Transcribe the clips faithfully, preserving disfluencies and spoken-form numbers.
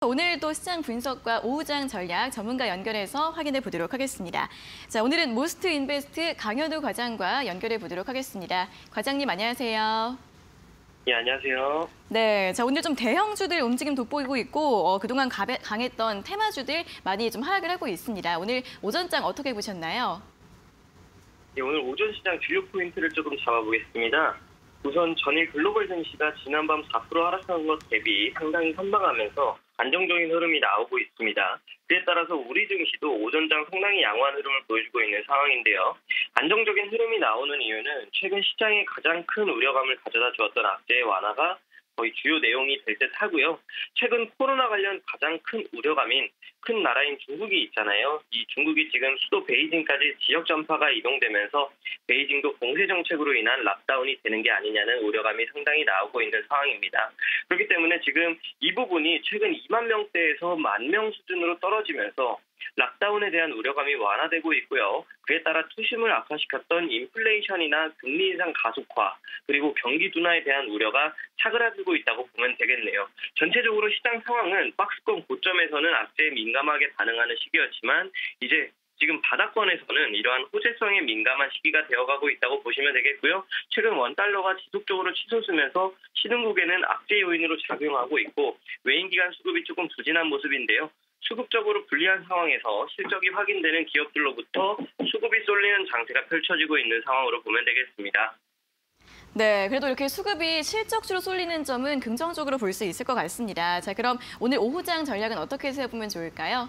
오늘도 시장 분석과 오후장 전략 전문가 연결해서 확인해 보도록 하겠습니다. 자, 오늘은 모스트 인베스트 강현우 과장과 연결해 보도록 하겠습니다. 과장님 안녕하세요. 예, 안녕하세요. 네, 자 오늘 좀 대형주들 움직임 돋보이고 있고 어, 그동안 가베, 강했던 테마주들 많이 좀 하락을 하고 있습니다. 오늘 오전장 어떻게 보셨나요? 예, 오늘 오전 시장 주요 포인트를 조금 잡아보겠습니다. 우선 전일 글로벌 증시가 지난밤 사 퍼센트 하락한 것 대비 상당히 선방하면서 안정적인 흐름이 나오고 있습니다. 그에 따라서 우리 증시도 오전장 상당히 양호한 흐름을 보여주고 있는 상황인데요. 안정적인 흐름이 나오는 이유는 최근 시장에 가장 큰 우려감을 가져다 주었던 악재의 완화가 거의 주요 내용이 될 듯 하고요. 최근 코로나 관련 가장 큰 우려감인 큰 나라인 중국이 있잖아요. 이 중국이 지금 수도 베이징까지 지역 전파가 이동되면서 베이징도 봉쇄 정책으로 인한 락다운이 되는 게 아니냐는 우려감이 상당히 나오고 있는 상황입니다. 그렇기 때문에 지금 이 부분이 최근 이만 명대에서 만 명 수준으로 떨어지면서 락다운에 대한 우려감이 완화되고 있고요. 그에 따라 투심을 악화시켰던 인플레이션이나 금리 인상 가속화 그리고 경기 둔화에 대한 우려가 사그라들고 있다고 보면 되겠네요. 전체적으로 시장 상황은 박스권 고점에서는 악재에 민감하게 반응하는 시기였지만 이제 지금 바닥권에서는 이러한 호재성에 민감한 시기가 되어가고 있다고 보시면 되겠고요. 최근 원달러가 지속적으로 치솟으면서 시중국에는 악재 요인으로 작용하고 있고 외인기관 수급이 조금 부진한 모습인데요. 수급적으로 불리한 상황에서 실적이 확인되는 기업들로부터 수급이 쏠리는 장세가 펼쳐지고 있는 상황으로 보면 되겠습니다. 네, 그래도 이렇게 수급이 실적주로 쏠리는 점은 긍정적으로 볼 수 있을 것 같습니다. 자, 그럼 오늘 오후장 전략은 어떻게 세워보면 좋을까요?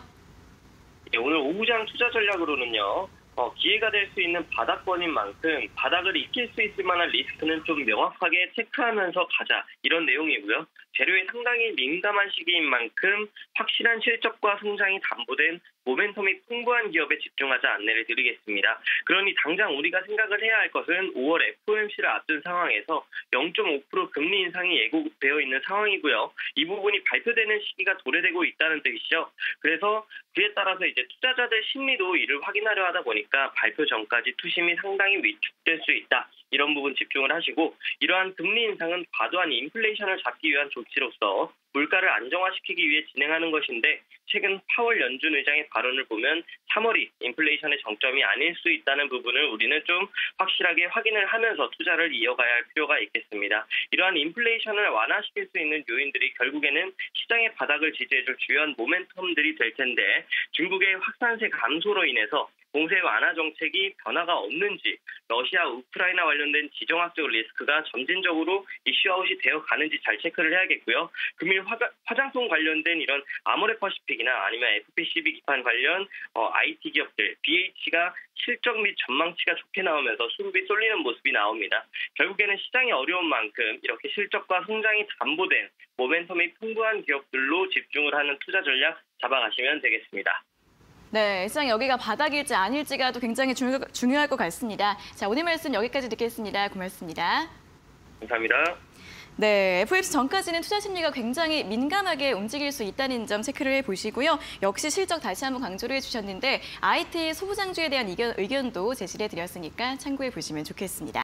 네, 오늘 오후장 투자 전략으로는요. 어, 기회가 될 수 있는 바닥권인 만큼 바닥을 익힐 수 있을 만한 리스크는 좀 명확하게 체크하면서 가자 이런 내용이고요. 재료에 상당히 민감한 시기인 만큼 확실한 실적과 성장이 담보된 모멘텀이 풍부한 기업에 집중하자 안내를 드리겠습니다. 그러니 당장 우리가 생각을 해야 할 것은 오월 에프오엠씨를 앞둔 상황에서 영 점 오 퍼센트 금리 인상이 예고되어 있는 상황이고요. 이 부분이 발표되는 시기가 도래되고 있다는 뜻이죠. 그래서 그에 따라서 이제 투자자들 심리도 이를 확인하려 하다 보니까 발표 전까지 투심이 상당히 위축될 수 있다. 이런 부분 집중을 하시고 이러한 금리 인상은 과도한 인플레이션을 잡기 위한 조치로서 물가를 안정화시키기 위해 진행하는 것인데 최근 파월 연준 의장의 발언을 보면 삼월이 인플레이션의 정점이 아닐 수 있다는 부분을 우리는 좀 확실하게 확인을 하면서 투자를 이어가야 할 필요가 있겠습니다. 이러한 인플레이션을 완화시킬 수 있는 요인들이 결국에는 시장의 바닥을 지지해줄 주요한 모멘텀들이 될 텐데 중국의 확산세 감소로 인해서 봉쇄 완화 정책이 변화가 없는지 러시아, 우크라이나 관련된 지정학적 리스크가 점진적으로 이슈아웃이 되어 가는지 잘 체크를 해야겠고요. 금일 화가, 화장품 관련된 이런 아모레퍼시픽이나 아니면 에프피씨비 기판 관련 어, 아이티 기업들, 비에이치가 실적 및 전망치가 좋게 나오면서 수급이 쏠리는 모습이 나옵니다. 결국에는 시장이 어려운 만큼 이렇게 실적과 성장이 담보된 모멘텀이 풍부한 기업들로 집중을 하는 투자 전략 잡아가시면 되겠습니다. 네, 시장 여기가 바닥일지 아닐지가 또 굉장히 중요, 중요할 것 같습니다. 자, 오늘 말씀 여기까지 듣겠습니다. 고맙습니다. 감사합니다. 네, 에프오엠씨 전까지는 투자 심리가 굉장히 민감하게 움직일 수 있다는 점 체크를 해보시고요. 역시 실적 다시 한번 강조를 해주셨는데 아이티 소부장주에 대한 의견, 의견도 제시를 해드렸으니까 참고해 보시면 좋겠습니다.